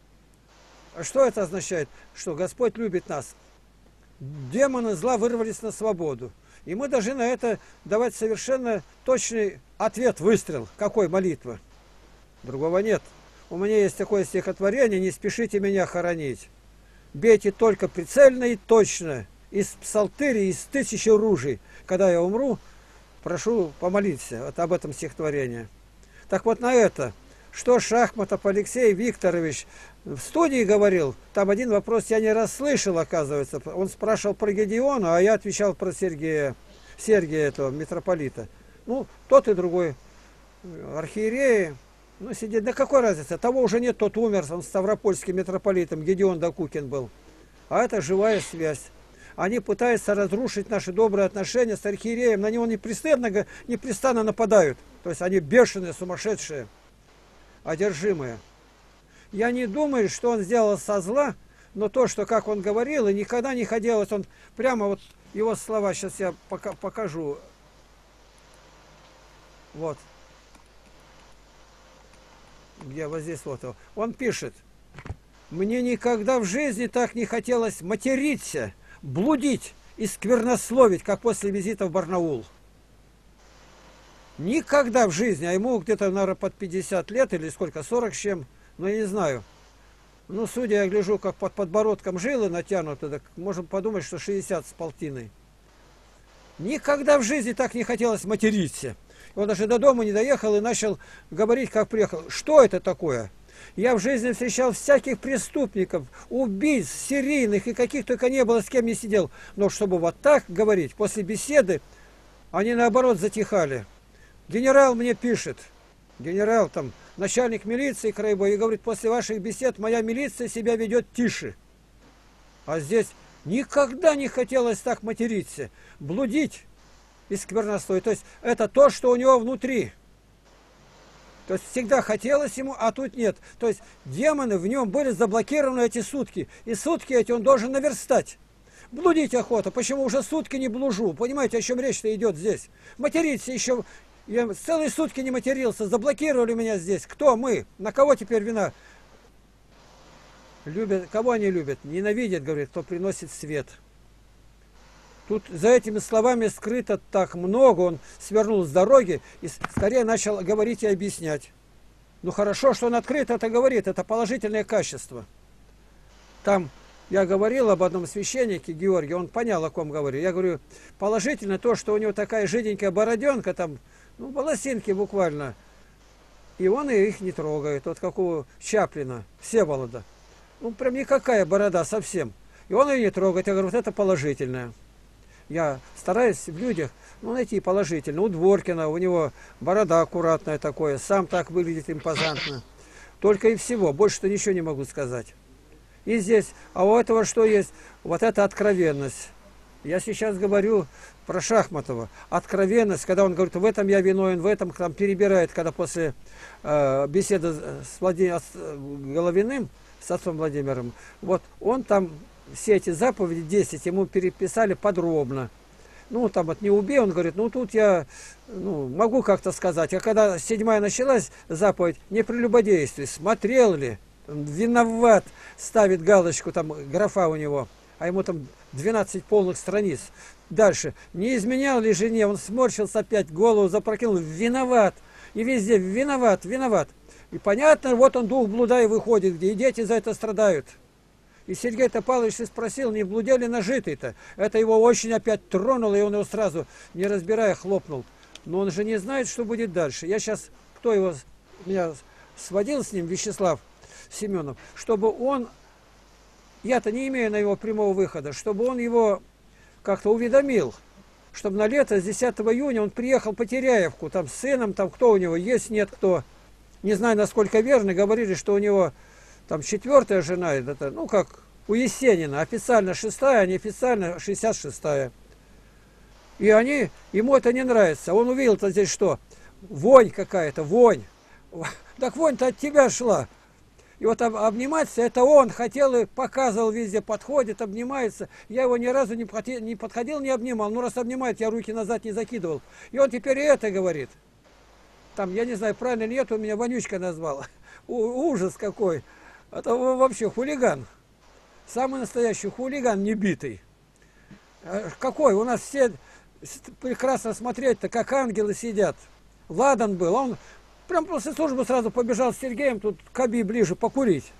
А что это означает? Что Господь любит нас. Демоны зла вырвались на свободу. И мы должны на это давать совершенно точный ответ, выстрел. Какой молитва? Другого нет. У меня есть такое стихотворение: «Не спешите меня хоронить. Бейте только прицельно и точно. Из псалтыри, из тысячи ружей. Когда я умру, прошу помолиться». Вот об этом стихотворении. Так вот на это, что Шахматов Алексей Викторович в студии говорил, там один вопрос я не расслышал, оказывается. Он спрашивал про Гедеона, а я отвечал про Сергея, Сергия этого, митрополита. Ну, тот и другой архиереи. Ну, сидит, да какой разница? Того уже нет, тот умер, он ставропольским митрополитом, Гедеон Докукин был. А это живая связь. Они пытаются разрушить наши добрые отношения с архиереем, на него непрестанно, непрестанно нападают. То есть они бешеные, сумасшедшие, одержимые. Я не думаю, что он сделал со зла, но то, что, как он говорил, и никогда не хотелось, он прямо вот его слова, сейчас я пока, покажу. Вот. Где вот здесь вот. Он пишет: «Мне никогда в жизни так не хотелось материться, блудить и сквернословить, как после визита в Барнаул. Никогда в жизни». А ему где-то, наверное, под пятьдесят лет или сколько, сорок с чем, ну, я не знаю. Ну, судя, я гляжу, как под подбородком жилы натянуты, так можем подумать, что шестьдесят с полтиной. Никогда в жизни так не хотелось материться. Он даже до дома не доехал и начал говорить, как приехал. Что это такое? Я в жизни встречал всяких преступников, убийц, серийных, и каких только не было, с кем не сидел. Но чтобы вот так говорить, после беседы, они наоборот затихали. Генерал мне пишет, генерал там, начальник милиции краевой, и говорит: после ваших бесед моя милиция себя ведет тише. А здесь никогда не хотелось так материться, блудить и сквернословить. То есть это то, что у него внутри. То есть всегда хотелось ему, а тут нет. То есть демоны в нем были заблокированы эти сутки. И сутки эти он должен наверстать. Блудить охота. Почему уже сутки не блужу? Понимаете, о чем речь-то идет здесь? Материться еще. Я целые сутки не матерился. Заблокировали меня здесь. Кто мы? На кого теперь вина? Любят. Кого они любят? Ненавидят, говорит, кто приносит свет. Тут за этими словами скрыто так много. Он свернул с дороги и скорее начал говорить и объяснять. Ну хорошо, что он открыто это говорит. Это положительное качество. Там я говорил об одном священнике, Георгий, он понял, о ком говорю. Я говорю, положительно то, что у него такая жиденькая бороденка, там, ну, волосинки буквально. И он их не трогает. Вот как у Чаплина, Всеволода. Ну, прям никакая борода совсем. И он ее не трогает. Я говорю, вот это положительное. Я стараюсь в людях, ну, найти положительно. У Дворкина, у него борода аккуратная такое, сам так выглядит импозантно. Только и всего, больше-то ничего не могу сказать. И здесь, а у этого что есть? Вот эта откровенность. Я сейчас говорю про Шахматова. Откровенность, когда он говорит, в этом я виновен, в этом там перебирает, когда после э, беседы с, Влади... с Головиным, с отцом Владимиром, вот он там все эти заповеди, десять, ему переписали подробно. Ну, там вот не убей, он говорит, ну тут я ну, могу как-то сказать. А когда седьмая началась заповедь, не прелюбодействуй, смотрел ли, виноват, ставит галочку, там графа у него, а ему там двенадцать полных страниц. Дальше, не изменял ли жене, он сморщился опять, голову запрокинул, виноват. И везде виноват, виноват. И понятно, вот он дух блуда и выходит, где и дети за это страдают. И Сергей Топалович спросил, не блудели нажитый-то. Это его очень опять тронуло, и он его сразу, не разбирая, хлопнул. Но он же не знает, что будет дальше. Я сейчас, кто его, меня сводил с ним, Вячеслав Семенов, чтобы он, я-то не имею на его прямого выхода, чтобы он его как-то уведомил, чтобы на лето с десятого июня он приехал по Теряевку, там с сыном, там кто у него есть, нет кто. Не знаю, насколько верно, говорили, что у него там четвертая жена, это, ну как у Есенина, официально шестая, а неофициально шестьдесят шестая. И они, ему это не нравится. Он увидел-то здесь что? Вонь какая-то, вонь. Так вонь-то от тебя шла. И вот обниматься, это он хотел и показывал везде, подходит, обнимается. Я его ни разу не подходил, не обнимал. Ну раз обнимает, я руки назад не закидывал. И он теперь и это говорит. Там, я не знаю, правильно или нет, он меня вонючка назвал. Ужас какой. Это вообще хулиган. Самый настоящий хулиган, не битый. Какой? У нас все прекрасно смотреть-то, как ангелы сидят. Ладан был, он прям после службы сразу побежал с Сергеем, тут к Аби ближе покурить.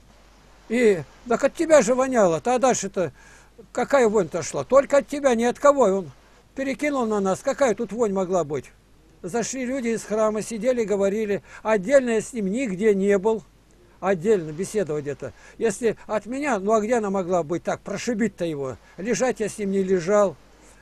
И так от тебя же воняло. А дальше-то какая вонь-то шла? Только от тебя, не от кого. И он перекинул на нас. Какая тут вонь могла быть? Зашли люди из храма, сидели, говорили. Отдельно я с ним нигде не был. Отдельно беседовать где-то. Если от меня, ну а где она могла быть так, прошибить-то его? Лежать я с ним не лежал.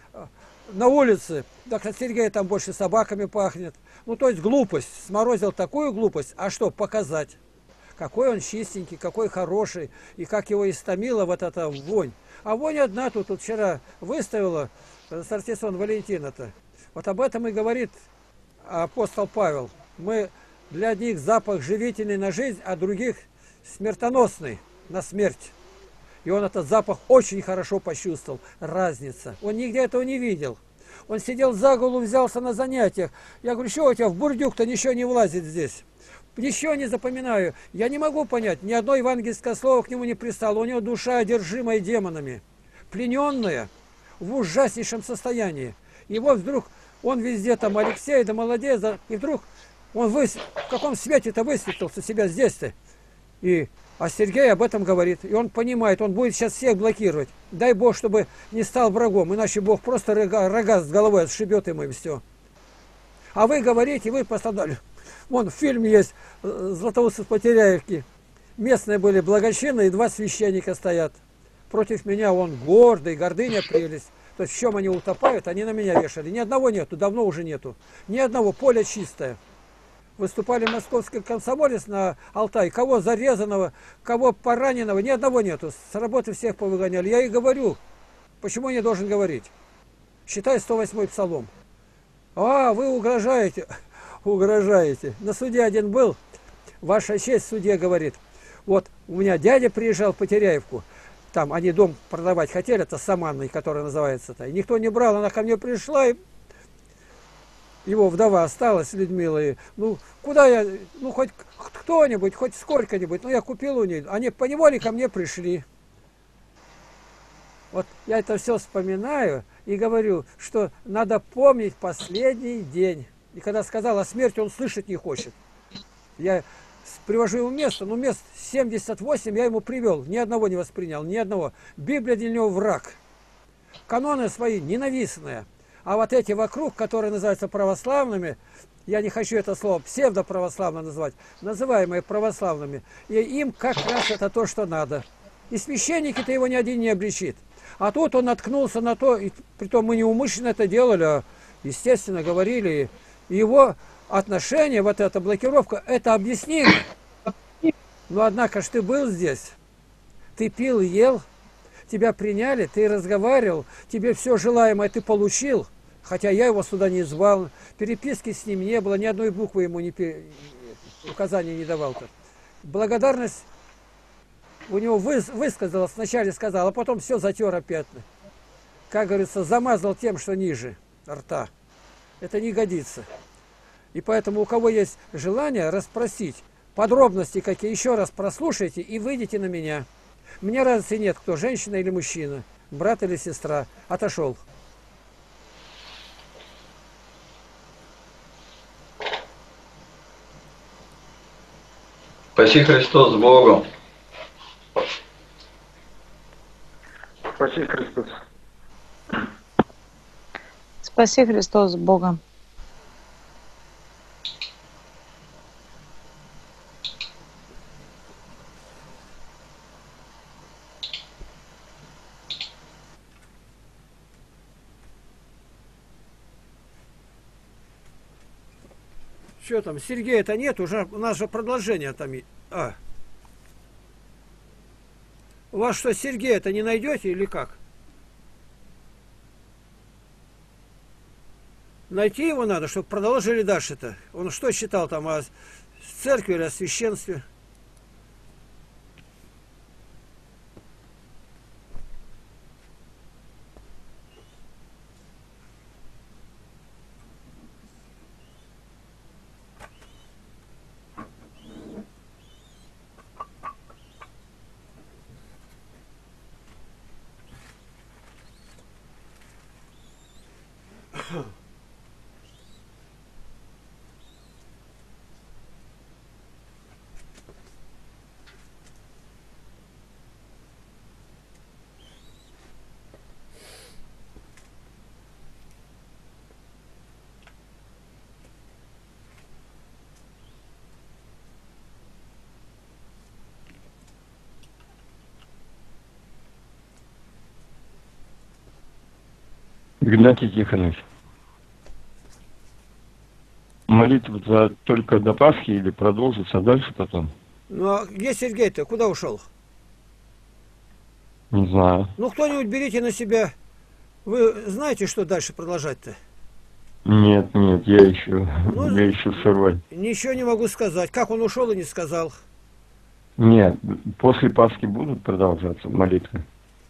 На улице, так от Сергея там больше собаками пахнет. Ну то есть глупость, сморозил такую глупость, а что, показать. Какой он чистенький, какой хороший, и как его истомила вот эта вонь. А вонь одна тут, тут вчера выставила Сартисон Валентина-то. Вот об этом и говорит апостол Павел. Мы для одних запах живительный на жизнь, а других смертоносный на смерть. И он этот запах очень хорошо почувствовал. Разница. Он нигде этого не видел. Он сидел за голову, взялся на занятиях. Я говорю, что у тебя в бурдюк-то ничего не влазит здесь? Ничего не запоминаю. Я не могу понять. Ни одно евангельское слово к нему не пристало. У него душа одержимая демонами. Плененная в ужаснейшем состоянии. И вот вдруг он везде там Алексей, да молодец. Да, и вдруг он выс... в каком свете-то высветился себя здесь-то. И... А Сергей об этом говорит. И он понимает, он будет сейчас всех блокировать. Дай Бог, чтобы не стал врагом. Иначе Бог просто рога, рога с головой отшибет ему и все. А вы говорите, вы пострадали. Вон в фильме есть Златоуст из Потеряевки. Местные были благочинные, и два священника стоят. Против меня он гордый, гордыня прелесть. То есть в чем они утопают, они на меня вешали. Ни одного нету, давно уже нету. Ни одного, поле чистое. Выступали московский комсомолец на Алтай. Кого зарезанного, кого пораненного, ни одного нету. С работы всех повыгоняли. Я и говорю. Почему я не должен говорить? Считай сто восьмой псалом. А, вы угрожаете. Угрожаете. На суде один был. Ваша честь, судья говорит. Вот у меня дядя приезжал в Потеряевку. Там они дом продавать хотели. Это Саманный, который называется-то. И никто не брал. Она ко мне пришла и... Его вдова осталась, Людмила, и, ну, куда я, ну, хоть кто-нибудь, хоть сколько-нибудь, ну, я купил у них, они поневоле ко мне пришли. Вот я это все вспоминаю и говорю, что надо помнить последний день. И когда сказал о смерти, он слышать не хочет. Я привожу ему место, ну, мест семьдесят восемь я ему привел, ни одного не воспринял, ни одного. Библия для него враг. Каноны свои ненавистные. А вот эти вокруг, которые называются православными, я не хочу это слово псевдоправославно называть, называемые православными, и им как раз это то, что надо. И священники-то его ни один не обличит. А тут он наткнулся на то, и притом мы неумышленно это делали, а естественно говорили. И его отношение, вот эта блокировка, это объяснимо. Но однако ж ты был здесь, ты пил и ел, тебя приняли, ты разговаривал, тебе все желаемое ты получил, хотя я его сюда не звал, переписки с ним не было, ни одной буквы ему не пи... указания не давал. -то. Благодарность у него выс... высказалась, вначале сказал, а потом все затер опять. Как говорится, замазал тем, что ниже рта. Это не годится. И поэтому у кого есть желание расспросить, подробности какие, еще раз прослушайте и выйдите на меня. Мне разницы нет, кто, женщина или мужчина, брат или сестра. Отошел. Спаси Христос с Богом. Спаси Христос. Спаси Христос с Богом. Что там, Сергея-то нет, уже у нас же продолжение там. А. У вас что, Сергея-то не найдете или как? Найти его надо, чтобы продолжили дальше-то. Он что считал там о церкви или о священстве? Игнатий Тихонович, молитва только до Пасхи или продолжится дальше потом? Ну а где Сергей-то? Куда ушел? Не знаю. Ну кто-нибудь берите на себя. Вы знаете, что дальше продолжать-то? Нет, нет, я еще, Ну, я еще сорвать. Ничего не могу сказать. Как он ушел и не сказал. Нет, после Пасхи будут продолжаться молитвы?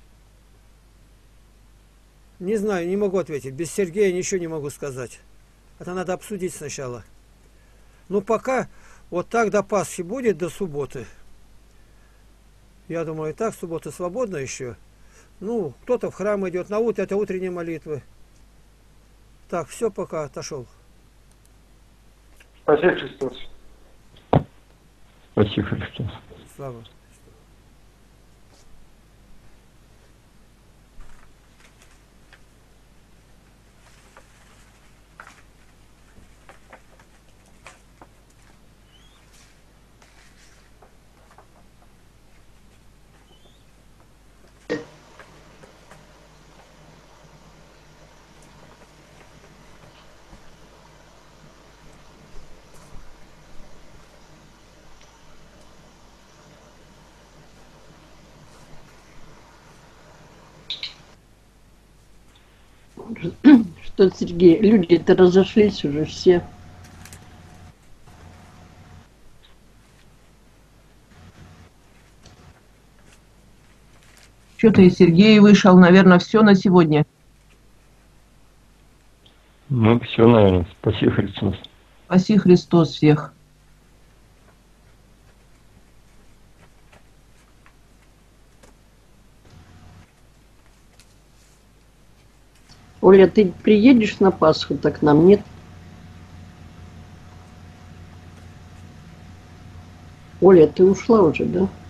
Не знаю, не могу ответить. Без Сергея ничего не могу сказать. Это надо обсудить сначала. Ну пока вот так до Пасхи будет, до субботы. Я думаю, и так суббота свободна еще. Ну, кто-то в храм идет, на утро это утренние молитвы. Так, все, пока отошел. Спаси Христос. Спаси Христос. Слава. Что, Сергей, люди-то разошлись уже все. Что-то и Сергей вышел, наверное, все на сегодня. Ну, все, наверное. Спаси Христос. Спаси Христос всех. Оля, ты приедешь на Пасху-то к нам, нет? Оля, ты ушла уже, да?